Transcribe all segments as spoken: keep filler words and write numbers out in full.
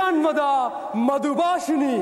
පියන්වදා මధుභාෂිනී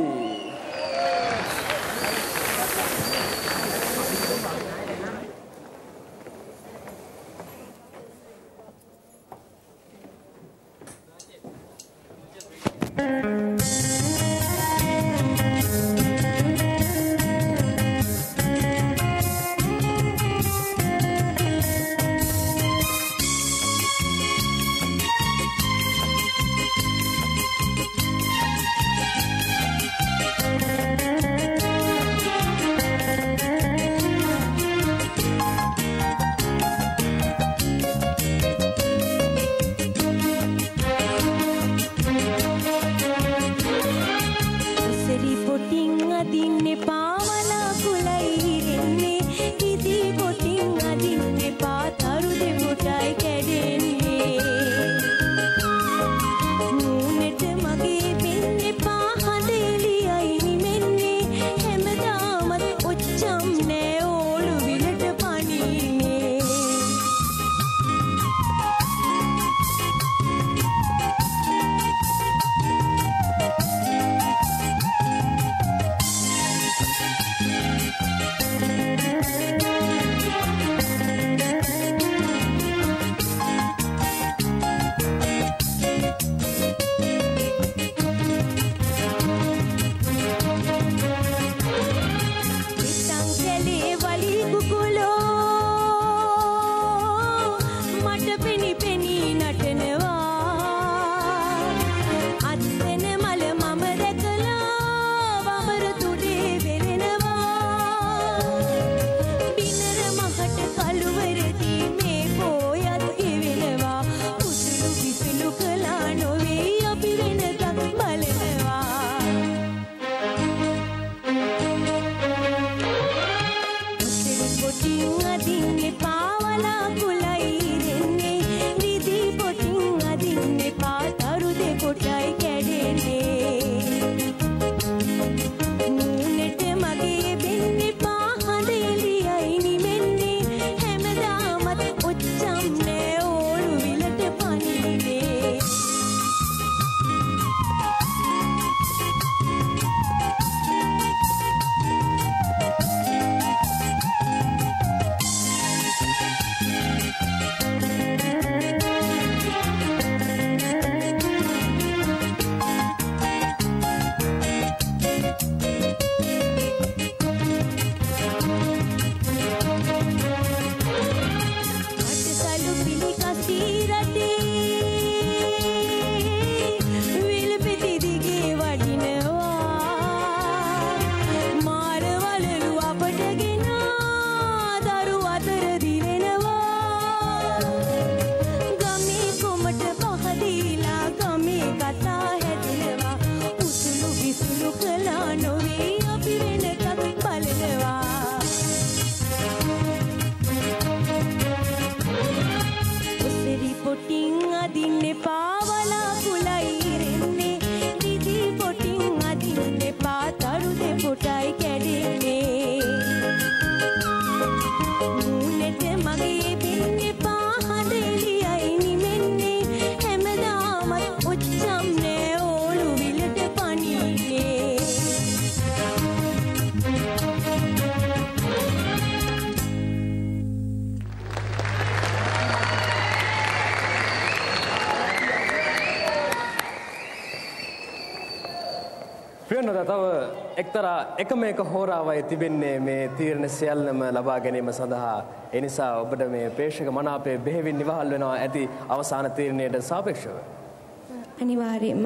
තව එක්තරා එකම එක හෝරාවයි තිබෙන්නේ මේ තීරණ සියල්ලම ලබා ගැනීම සඳහා. ඒ නිසා ඔබට මේ ප්‍රේක්ෂක මනාපය බෙහෙවින් නිවහල් වෙනවා ඇති අවසාන තීරණයට සාපේක්ෂව. අනිවාර්යයෙන්ම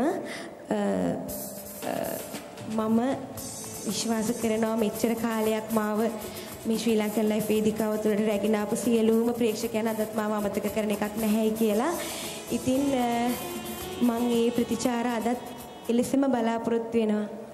මම විශ්වාස කරනවා මෙච්චර කාලයක් මාව මේ ශ්‍රී ලංකන් ලයිෆ් වේදිකාව තුළට රැගෙන ආපු සියලුම ප්‍රේක්ෂකයන් අදත් මාව අමතක කරන එකක් නැහැයි කියලා. ඉතින් මම මේ ප්‍රතිචාර අදත් එලෙසම බලාපොරොත්තු වෙනවා.